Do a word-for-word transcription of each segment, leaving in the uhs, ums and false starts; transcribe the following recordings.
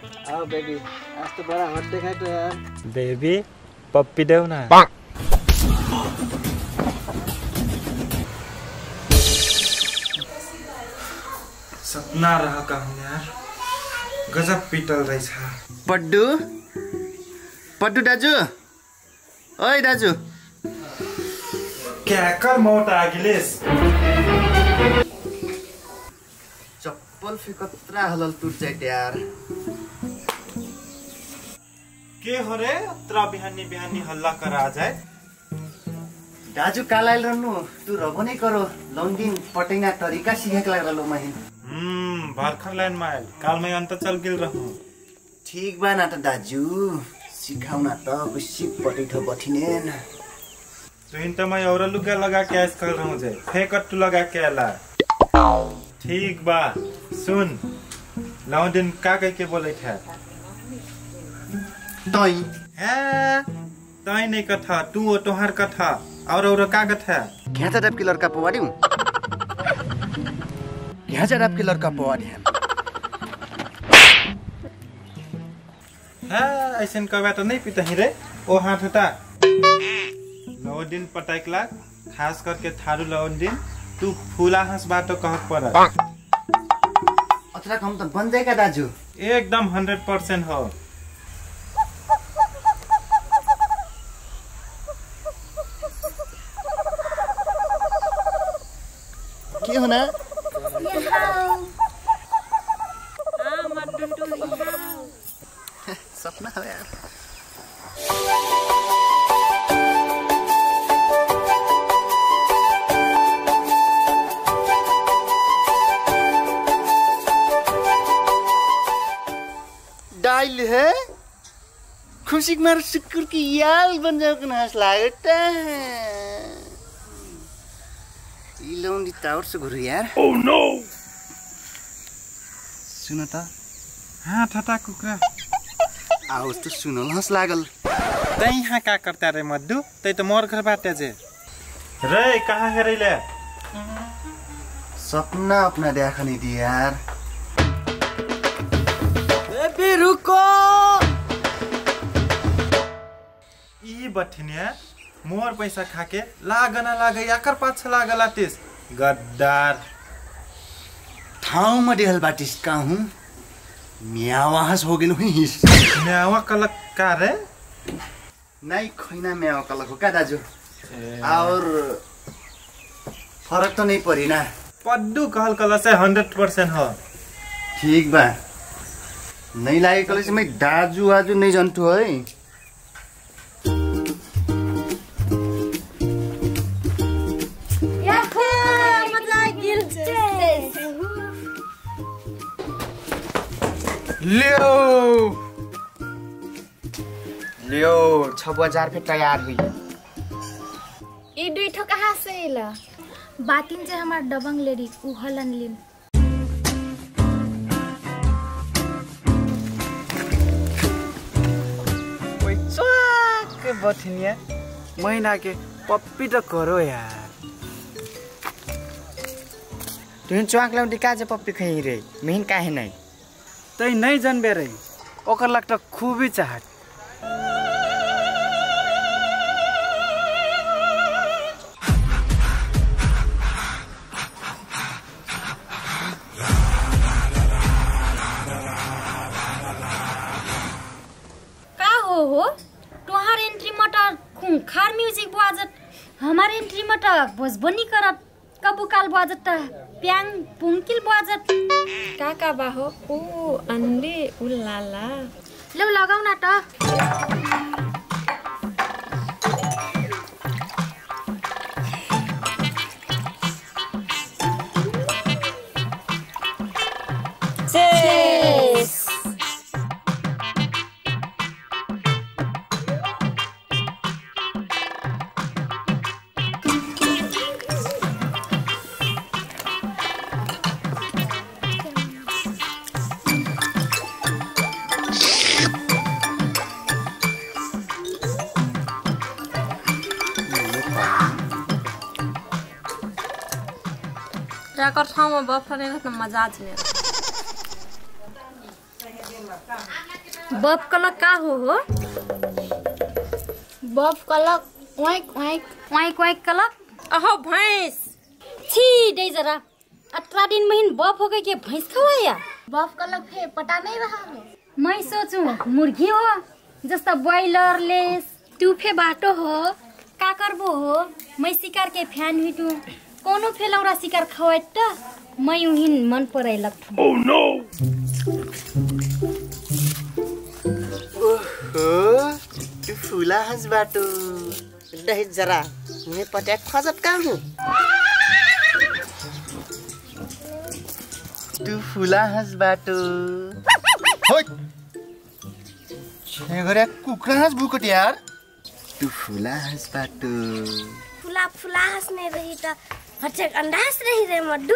आओ बेबी, आज तो बड़ा हॉट दिखाई तो यार। बेबी पप्पी दो ना। सपना रहा कहूँ यार, गजब पिटल रही था। पड्डू पड्डू दाजु, ओए दाजु क्या कर मोट आगिलेस चप्पल फिकत्रा हलल टूट जाए यार। के हो रे त्रा बिहानी बिहानी हल्ला करा जाए। दाजु कालाइल रहनु तू रबो नहीं करो लौंडिन पटेना तरीका सीखे लग रलो महिन। हम्म भरखर लाइन माइल काल मैं अंत चल गिल रहूं। ठीक बा ना त दाजु सिखाउ ना त गुस्सी पटिठो बठिनेन। तुहिन त मैं और लुगा लगा के ऐस कर रहूं जे फेकट तू लगा के आला। ठीक बा सुन लौंडिन का कह के बोले थे तई है तई नहीं कथा तू ओ तोहार कथा और और का कथा घ्याचा डब के लड़का पवाडी हूं घ्याचा डब के लड़का पवाडी है है ऐसन कबा तो नहीं पिता ही रे ओ हाथ हटा लौंडिन पटाइकला खास करके थारू लौंडिन तू फूला हंस बात तो कह पर अथरा कम त बन जाएगा दाजु एकदम हंड्रेड परसेंट हो। के होना सपना हो यार। डाइल है खुशी मार शुक्र की याल बन जाओ कि नाश लागता है इलोंडी टावर से घुर यार। ओह नो सुन त हाँ ठटा कुकुरा आउस तो सुनल हंस लागल। तै यहाँ का करता रे मद्दू तै तो मोर घर बाटे जे रे कहाँ हेरैले सपना अपना देखा नहीं दिया यार। बेबी रुको ई बठिनिया मोर पैसा खाके लागना लागे याकर पाछ लागला तिस गद्दार ठाउँ में डेहल बाटिस का हूँ म्यावास हो गेलु हिस म्यावा कलक का रे नहीं खैना म्यावा कलक हो का दाजु और फरक तो नहीं परी ना पड्डू कहल कला से हंड्रेड परसेंट हो। ठीक बा नहीं लागे कले से मैं दाजु आजु नहीं जानतु है। लियो लियो छ बजार पे तैयार हुई। ई दुई ठो कहाँ से इला बातिन जे हमार दबंग लेडी उ हलन लिन ओए चक बठनिया महीना के पप्पी तो करो यार। तुम चुआक लौटी का जे पप्पी खई रे मेहन काहे नहीं तै नहीं जनबे रे ओकर लग तो खूब ही चाहत। का हो हो तोहार एंट्री मटर खूंखार म्यूजिक बाजत हमार एंट्री मटर बजबनी करत कबू काल बाजत प्यांग पुंकिल बाजत का का बाहो ओ अंडे उलाला लो लगाउ ना त चेस जाकर ठाउँमा बफर मजा आछ नि बफ कलक का हो हो? बफ कलक वाइक वाइक वाइक वाइक कलक। अहो भैंस। छी दे जरा अठारह दिन महीन बफ हो गई के भैंस खवाया। बफ कलक फे पता नहीं रहा हो। मैं सोचू मुर्गी हो जस्ता ब्रॉयलर लेस तू फे बाटो हो का करबो हो। मैं शिकार के फैन हुई तू कोनो फेलौरा शिकार खवाइत त मैं उहिन मन पराई लग। ओह नो ओहो तू फुला हंस बाटो दही जरा मैं पटाक खजत का हूँ। तू फुला हंस बाटो होय छेगरे कुकरा हंस बुकट यार। तू फुला हंस बाटो फुला फुला हंस नहीं रही तो हचक अंदाज रही रे मड्डू।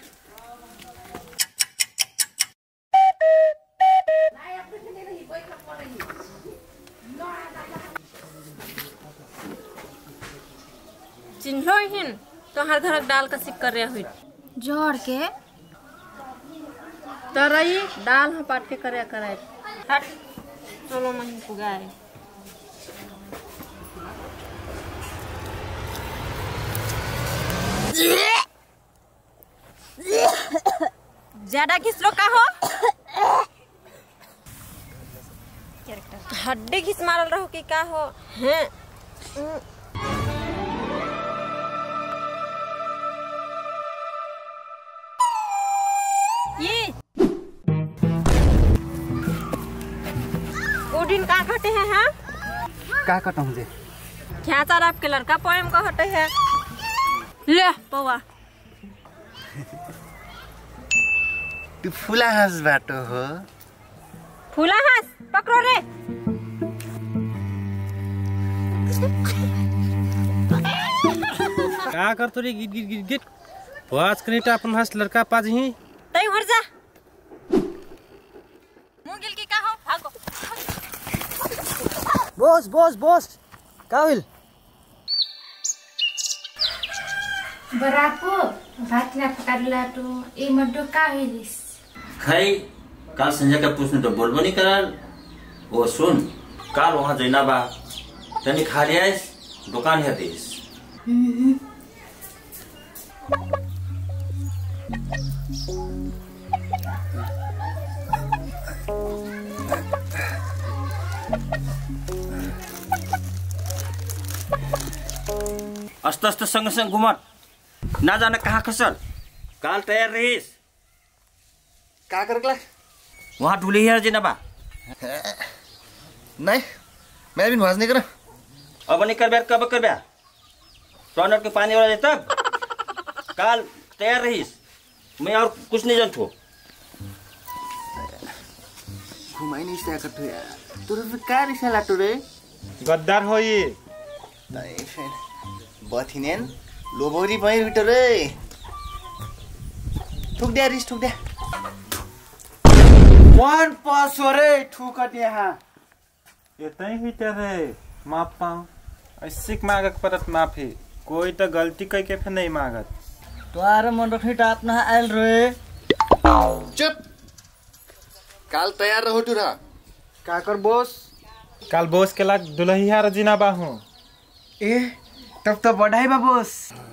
चिन्हो हिन तोहार घर डाल का सिक कर रहे हुई जोड़ के तरई डाल हम पाट के करे करे हट चलो महीन पुगाए। ज्यादा घिसलो का हो? हड्डी घिस मारल रहो कि का हो हैं? ये वो दिन का हटे हैं हाँ? का कटा मुझे क्या चार आपके लड़का पोएम का हटे है ले पौवा। तू फुला हंस बाटो हो। फूला हंस पकड़ो रे। का कर तोरी गिट गिट गिट गिट वास कनेटा अपन हंस लड़का पाज ही तई हट जा मुगिल की का हो भागो। बॉस बॉस बॉस का होइल? बराको भात ला पकाडला तो ए मड्डू का होइलिस? खै काल संजय का पूछने तो बोलबो नहीं करा। वो सुन काल वहाँ जैनाबा तनी खा लिया दुकान है देश। अस्त अस्त संग संग घुमट ना जाने कहाँ खसल। काल तैयार रहीस का करकला वहाँ ढूले ही जिनाबा नहीं मैं भी नमाज नहीं करा। अब नहीं कर कब कर ब्या टॉयलेट के पानी वाला तब काल तैयार रहीस। मैं और कुछ नहीं जानतो घुमाई नहीं से करतो यार। तोरे पे का रिसा लाटो रे गद्दार हो ये ताई फेन बथिनेन लोबोरी भइ उठो रे ठुक दे रिस ठुक दे वन पास हो रे ठुकट यहाँ ये तई ही तेरे माफ पाऊं ऐसिक मागक परत माफी कोई तो गलती कई के फिर नहीं मागत। तुम्हारे मन रखी टाप ना आयल रे। चुप काल तैयार रहो टुरा का कर बॉस? काल बोस के लाग दुल्हिया रजीना बाहू। ए तब तो बढ़ाई बा बॉस।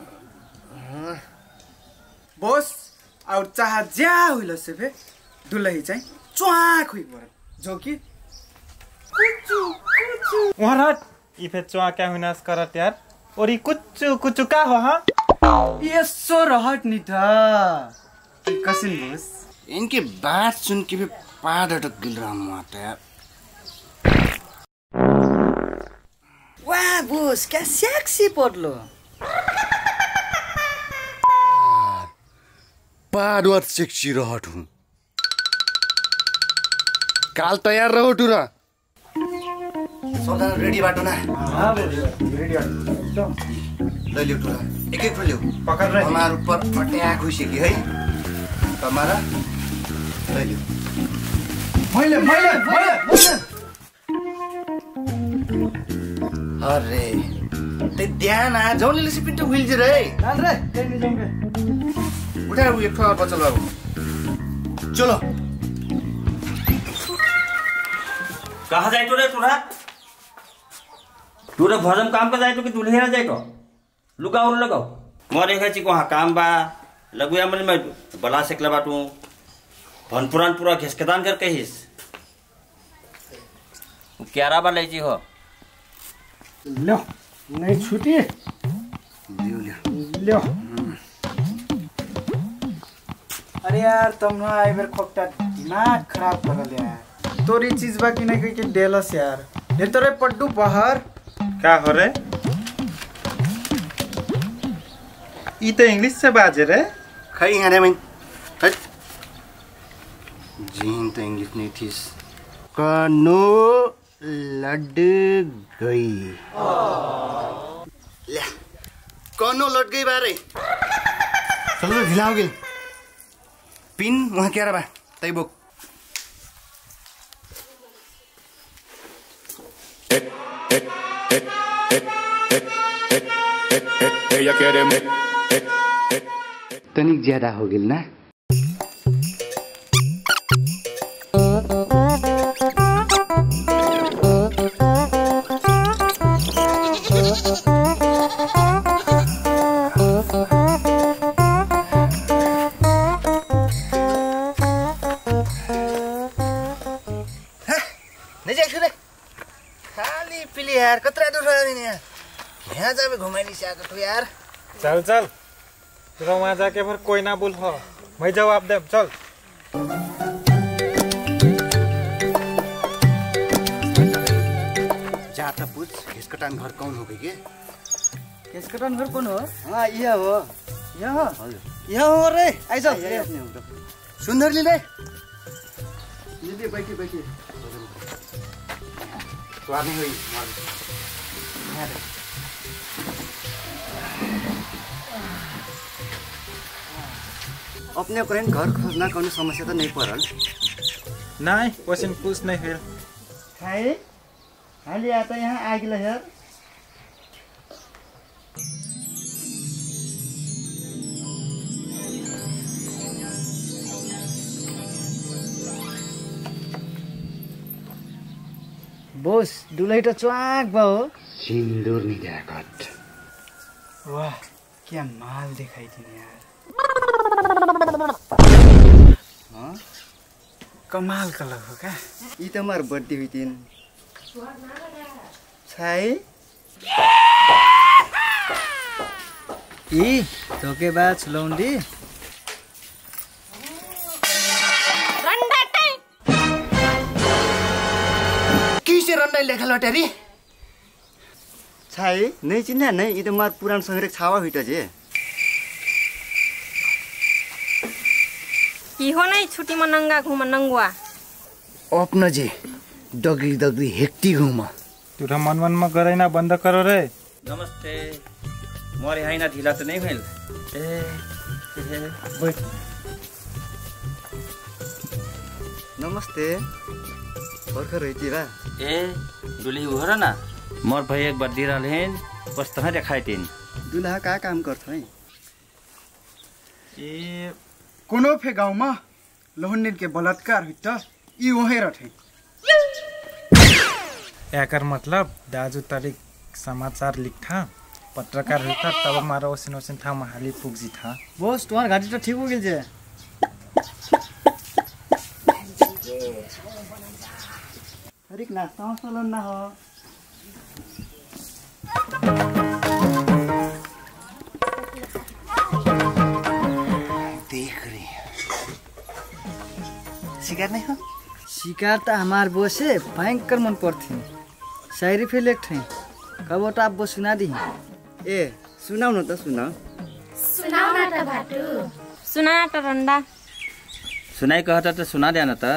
बॉस और चाह ज्या हुइल से फे दुलही चाहिँ च्वाक हुई पर जो कि कुचु कुचु वहाँ हट ई फे चुआ क्या हुनास करत यार और ई कुचु कुचु का हो हाँ? ये सो रहट नि था कसिन बॉस। इनके बात सुन के भी पाद अटक गिल रहा हूँ आता यार। वाह बॉस क्या सेक्सी पड़लो। पाद और सेक्सी रहट हूँ। काल तैयार रहो टुरा सबजना रेडी बाटो ना। हाँ रेडी ले लियो टुरा एक एक लियो पकड़ रहे हमारे ऊपर अटैक हुई कि है हमारा ले लियो मैले मैले मैले मैले अरे ते ध्यान आ जाऊ ले सिपिन्टो हुइल जे रे लाल रे तेनी जाऊंगे उठा वो एक ठो बचल बाबू चलो कहाँ जाए तो रे तोरा तोरा भजम काम का जाए तो कि दुल्हेरा जाए तो लुका और लगाओ मोरे है चिको हाँ काम बा लगुया मन में बला सेकला बाटू भन पुरान पूरा घिसकदान कर कहिस क्यारा बा ले जी हो लो नहीं छुटी लियो लियो लो अरे यार तुम ना आई बार खोकटा दिमाग खराब कर लिया यार तोरी चीज बाकी नहीं कोई के डेलस यार ये तोरे पड्डू बाहर का हो रे ई तो इंग्लिश से बाजे रे खै यहाँ मैं हट जीन तो इंग्लिश नहीं थी कनो लड गई ले कनो लड गई बारे चलो ढिला हो गई पिन वहाँ क्या रहा तै बुक तनिक ज्यादा हो गई ना नहीं जाए रे खाली पिली यार कतरा दूर है यार यहाँ जावे घुमाइनी से आकर तो यार चल चल तेरा वहाँ जाके फिर कोई ना बोल हो मैं जवाब दे चल जा त पूछ घिसकटान घर कौन हो गई के केसकटन घर कौन हो हाँ यह हो यह हो हजुर यह हो रे आइज सुन्दर लिले लिली बैठी बैठी स्वाद नहीं हुई अपने अपने घर खोजना कोनो समस्या तो नहीं पड़ल नहीं क्वेश्चन पूछ नहीं फिर खाए हाली आता यहाँ आ गया यार बोस दुलही तो च्वाक बा हो सिंदूर नहीं गया कट वाह क्या माल दिखाई थी यार हाँ कमाल का लग हो क्या ये तो हमारे बर्थडे हुई थी छाई ई धोकेबाज लौंडी किसे रंडा लेखा लटेरी छाई नहीं चिन्ह नहीं ये तो हमारे पुरान संग्रह छावा हुई जे की हो नहीं छुट्टी में नंगा घूम नंगुआ अपना जे डगरी डगरी हेक्टी घूमा तेरा मन मन में करे ना बंद करो रे नमस्ते मोरे हाई ना ढीला तो नहीं भइल ए बैठ नमस्ते भर्खर रही बा ए दुली हो र ना मोर भाई एक बड्डी रहलेन कस्तो है देखाइ तीन दुल्हा का काम करथ है ए कोनो फे गाँव में लोहंडिन के बलात्कार हुई तो ई वहीं रहे एकर मतलब दाजू तारीख समाचार लिखा पत्रकार हुई था तब हमारा ओसिन ओसिन था महाली पुगजी था बोस तुम्हार घाटी तो ठीक हो गई जे अरे नाश्ता चलन ना हो देख रही शिकार नहीं हो शिकार तो हमार बोस से भयंकर मन पड़ती शायरी फिर लिख थे कब तो आप वो सुना दी ए सुनाऊ न त सुनाऊ सुनाओ ना त भाटू सुना तो रंडा सुनाई कहता तो सुना देना त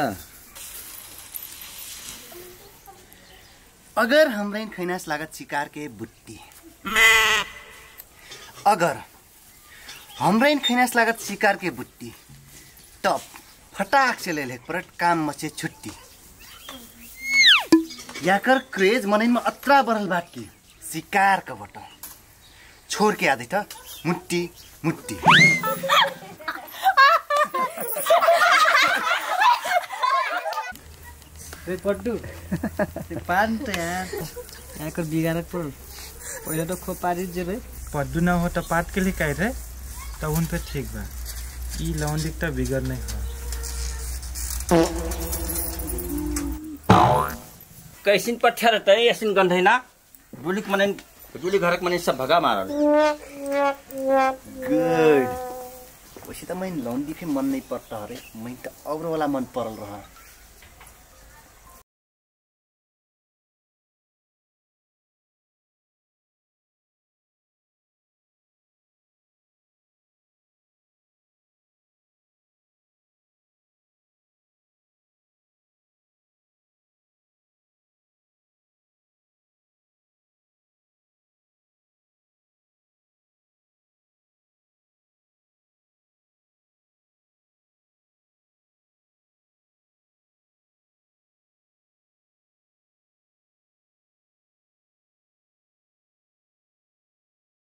अगर हमरा इन खैनास लागत शिकार के बुट्टी अगर हमरा इन खैनास लागत शिकार के बुट्टी तब फटाक से ले ले पर काम मचे छुट्टी याकर क्रेज मनैन में अत्रा बरल बाकी शिकार का बटन छोड़ के आदे था मुट्टी मुट्टी रे पड्डू पान त यार यहाँ को बिगाड़ पड़ पहले तो खो पारी जे रे पद्दू ना हो तो पात के लिए कह रहे तो उन पे ठीक बा ई लौंडिक तो बिगड़ नहीं हो कैसिन पठ्या रहता है ऐसिन गंधे ना डुलिक मने डुली घरक मने सब भगा मारल गुड वैसे तो मैं लौंडी फिर मन नहीं पड़ता अरे मैं तो और वाला मन पड़ल रहा